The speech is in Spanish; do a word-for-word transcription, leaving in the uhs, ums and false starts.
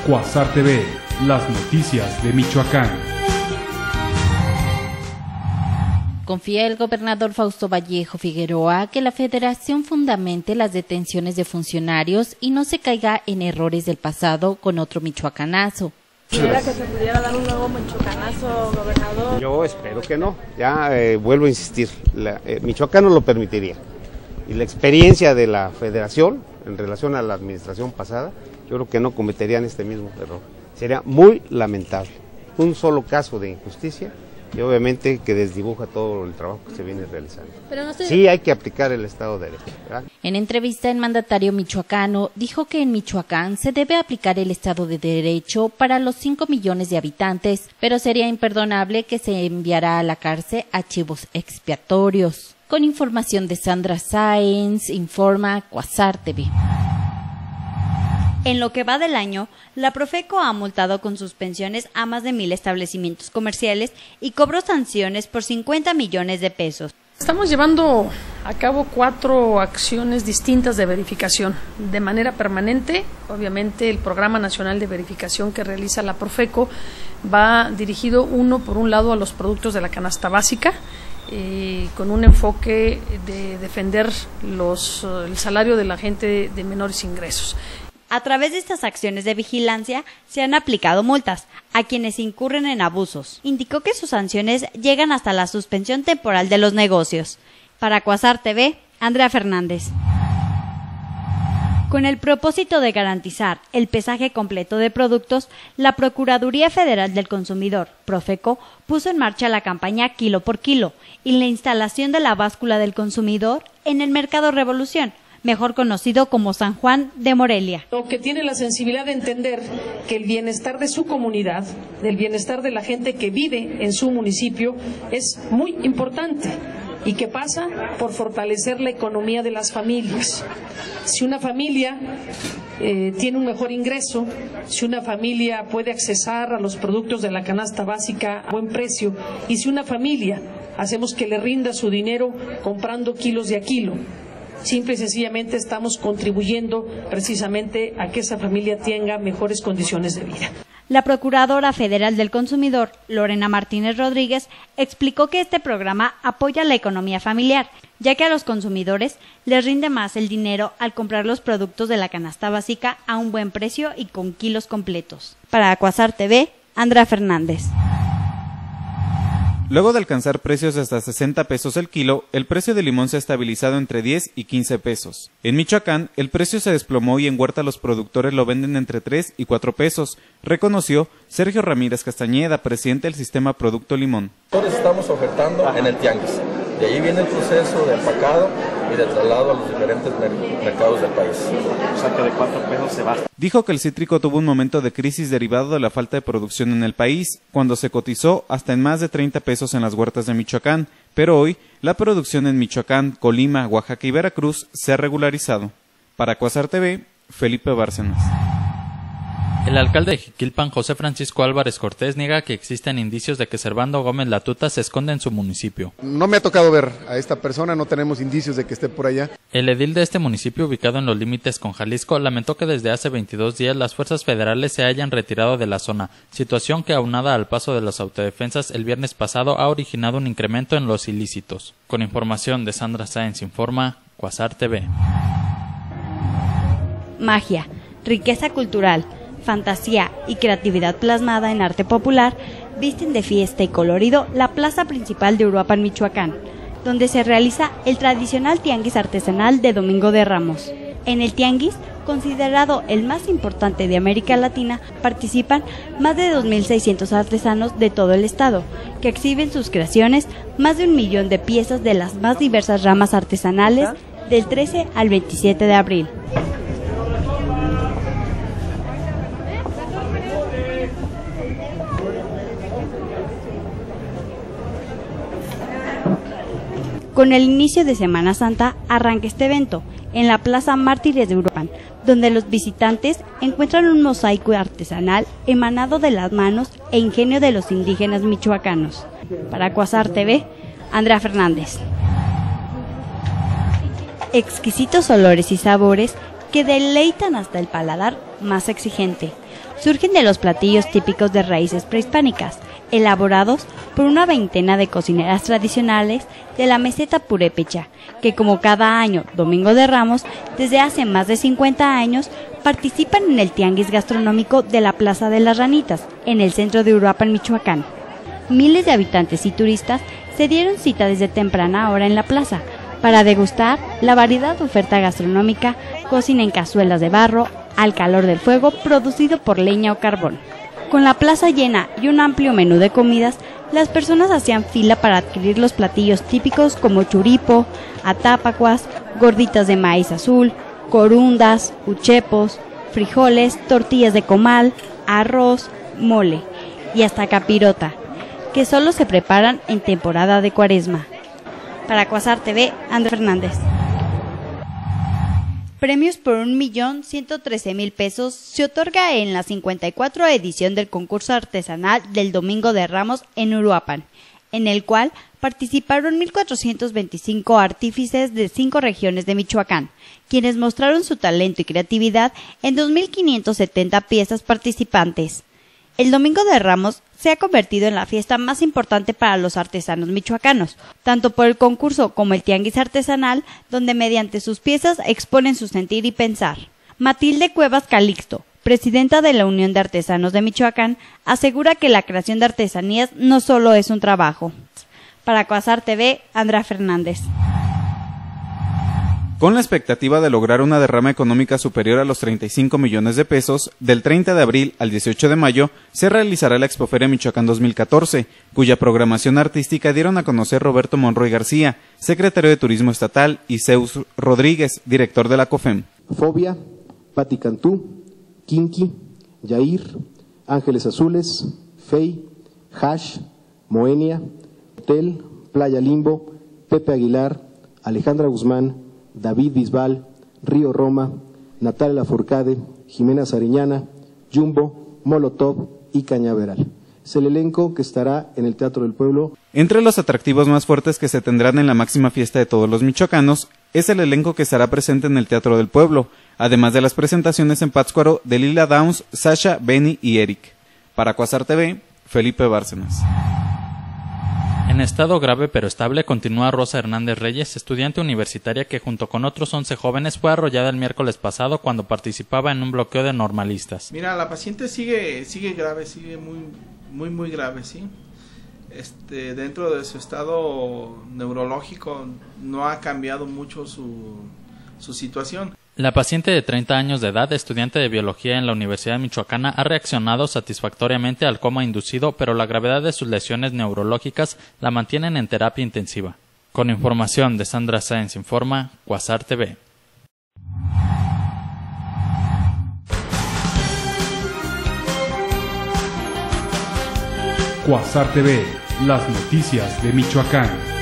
Cuasar T V, las noticias de Michoacán. Confía el gobernador Fausto Vallejo Figueroa que la Federación fundamente las detenciones de funcionarios y no se caiga en errores del pasado con otro michoacanazo. ¿Quisiera que se pudiera dar un nuevo michoacanazo, gobernador? Yo espero que no, ya eh, vuelvo a insistir, la, eh, Michoacán no lo permitiría. Y la experiencia de la Federación en relación a la administración pasada, yo creo que no cometerían este mismo error. Sería muy lamentable. Un solo caso de injusticia y obviamente que desdibuja todo el trabajo que se viene realizando. Pero no se... Sí hay que aplicar el Estado de Derecho, ¿verdad? En entrevista, el mandatario michoacano dijo que en Michoacán se debe aplicar el Estado de Derecho para los cinco millones de habitantes, pero sería imperdonable que se enviara a la cárcel a chivos expiatorios. Con información de Sandra Sáenz, informa Cuasar T V. En lo que va del año, la Profeco ha multado con suspensiones a más de mil establecimientos comerciales y cobró sanciones por cincuenta millones de pesos. Estamos llevando a cabo cuatro acciones distintas de verificación de manera permanente. Obviamente el Programa Nacional de Verificación que realiza la Profeco va dirigido uno por un lado a los productos de la canasta básica, eh, con un enfoque de defender los, el salario de la gente de menores ingresos. A través de estas acciones de vigilancia se han aplicado multas a quienes incurren en abusos. Indicó que sus sanciones llegan hasta la suspensión temporal de los negocios. Para Cuasar T V, Andrea Fernández. Con el propósito de garantizar el pesaje completo de productos, la Procuraduría Federal del Consumidor, Profeco, puso en marcha la campaña Kilo por Kilo y la instalación de la báscula del consumidor en el Mercado Revolución, mejor conocido como San Juan de Morelia. Que tiene la sensibilidad de entender que el bienestar de su comunidad, del bienestar de la gente que vive en su municipio, es muy importante y que pasa por fortalecer la economía de las familias. Si una familia eh, tiene un mejor ingreso, si una familia puede accesar a los productos de la canasta básica a buen precio y si una familia hacemos que le rinda su dinero comprando kilos de a kilo, simple y sencillamente estamos contribuyendo precisamente a que esa familia tenga mejores condiciones de vida. La Procuradora Federal del Consumidor, Lorena Martínez Rodríguez, explicó que este programa apoya la economía familiar, ya que a los consumidores les rinde más el dinero al comprar los productos de la canasta básica a un buen precio y con kilos completos. Para Cuasar T V, Andrea Fernández. Luego de alcanzar precios de hasta sesenta pesos el kilo, el precio del limón se ha estabilizado entre diez y quince pesos. En Michoacán, el precio se desplomó y en Huerta los productores lo venden entre tres y cuatro pesos, reconoció Sergio Ramírez Castañeda, presidente del sistema Producto Limón. Nosotros estamos ofertando en el tianguis. De ahí viene el proceso de empacado y de traslado a los diferentes mercados del país. O sea que de cuatro pesos se basta. Dijo que el cítrico tuvo un momento de crisis derivado de la falta de producción en el país, cuando se cotizó hasta en más de treinta pesos en las huertas de Michoacán, pero hoy la producción en Michoacán, Colima, Oaxaca y Veracruz se ha regularizado. Para Cuasar T V, Felipe Bárcenas. El alcalde de Jiquilpan, José Francisco Álvarez Cortés, niega que existen indicios de que Servando Gómez Latuta se esconde en su municipio. No me ha tocado ver a esta persona, no tenemos indicios de que esté por allá. El edil de este municipio, ubicado en los límites con Jalisco, lamentó que desde hace veintidós días las fuerzas federales se hayan retirado de la zona, situación que aunada al paso de las autodefensas el viernes pasado ha originado un incremento en los ilícitos. Con información de Sandra Sáenz, informa Cuasar T V. Magia, riqueza cultural, fantasía y creatividad plasmada en arte popular visten de fiesta y colorido la plaza principal de Uruapan, Michoacán, donde se realiza el tradicional tianguis artesanal de Domingo de Ramos. En el tianguis, considerado el más importante de América Latina, participan más de dos mil seiscientos artesanos de todo el estado, que exhiben sus creaciones, más de un millón de piezas de las más diversas ramas artesanales, del trece al veintisiete de abril. Con el inicio de Semana Santa arranca este evento en la Plaza Mártires de Uruapan, donde los visitantes encuentran un mosaico artesanal emanado de las manos e ingenio de los indígenas michoacanos. Para Cuasar T V, Andrea Fernández. Exquisitos olores y sabores que deleitan hasta el paladar más exigente. Surgen de los platillos típicos de raíces prehispánicas, elaborados por una veintena de cocineras tradicionales de la meseta purépecha, que como cada año, Domingo de Ramos, desde hace más de cincuenta años, participan en el tianguis gastronómico de la Plaza de las Ranitas, en el centro de Uruapan, Michoacán. Miles de habitantes y turistas se dieron cita desde temprana hora en la plaza para degustar la variedad de oferta gastronómica, cocina en cazuelas de barro, al calor del fuego producido por leña o carbón. Con la plaza llena y un amplio menú de comidas, las personas hacían fila para adquirir los platillos típicos como churipo, atápacuas, gorditas de maíz azul, corundas, uchepos, frijoles, tortillas de comal, arroz, mole y hasta capirota, que solo se preparan en temporada de Cuaresma. Para Cuasar T V, Andrés Fernández. Premios por un millón ciento trece mil pesos se otorga en la cincuenta y cuatro edición del concurso artesanal del Domingo de Ramos en Uruapan, en el cual participaron mil cuatrocientos veinticinco artífices de cinco regiones de Michoacán, quienes mostraron su talento y creatividad en dos mil quinientas setenta piezas participantes. El Domingo de Ramos se ha convertido en la fiesta más importante para los artesanos michoacanos, tanto por el concurso como el tianguis artesanal, donde mediante sus piezas exponen su sentir y pensar. Matilde Cuevas Calixto, presidenta de la Unión de Artesanos de Michoacán, asegura que la creación de artesanías no solo es un trabajo. Para Cuasar T V, Andrea Fernández. Con la expectativa de lograr una derrama económica superior a los treinta y cinco millones de pesos, del treinta de abril al dieciocho de mayo se realizará la Expoferia Michoacán dos mil catorce, cuya programación artística dieron a conocer Roberto Monroy García, secretario de Turismo Estatal, y Zeus Rodríguez, director de la COFEM. Fobia, Pati Cantú, Kinky, Yair, Ángeles Azules, Fey, Hash, Moenia, Hotel, Playa Limbo, Pepe Aguilar, Alejandra Guzmán, David Bisbal, Río Roma, Natalia Lafourcade, Jimena Sariñana, Jumbo, Molotov y Cañaveral. Es el elenco que estará en el Teatro del Pueblo. Entre los atractivos más fuertes que se tendrán en la máxima fiesta de todos los michoacanos es el elenco que estará presente en el Teatro del Pueblo, además de las presentaciones en Pátzcuaro de Lila Downs, Sasha, Benny y Eric. Para Cuasar T V, Felipe Bárcenas. En estado grave pero estable continúa Rosa Hernández Reyes, estudiante universitaria que junto con otros once jóvenes fue arrollada el miércoles pasado cuando participaba en un bloqueo de normalistas. Mira, la paciente sigue sigue grave, sigue muy muy muy grave, sí. Este, dentro de su estado neurológico no ha cambiado mucho su su situación. La paciente de treinta años de edad, estudiante de biología en la Universidad Michoacana, ha reaccionado satisfactoriamente al coma inducido, pero la gravedad de sus lesiones neurológicas la mantienen en terapia intensiva. Con información de Sandra Sáenz Informa, Cuasar T V. Cuasar T V, las noticias de Michoacán.